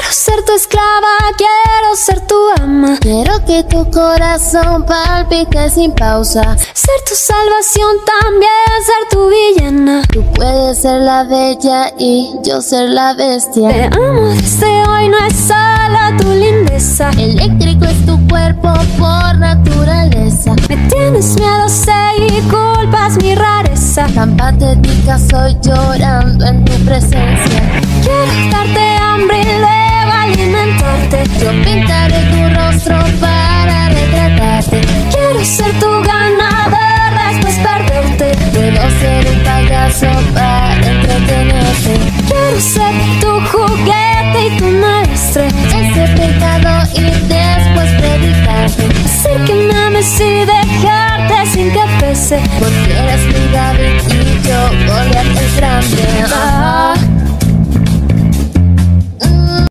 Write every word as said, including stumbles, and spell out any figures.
Quiero ser tu esclava, quiero ser tu ama. Quiero que tu corazón palpite sin pausa. Ser tu salvación, también ser tu villana. Tú puedes ser la bella y yo ser la bestia. Te amo desde hoy, no es solo tu lindeza. Eléctrico es tu cuerpo por naturaleza. Me tienes miedo, sé, y culpas mi rareza. Tan patética soy llorando en tu presencia. Quiero darte hambre y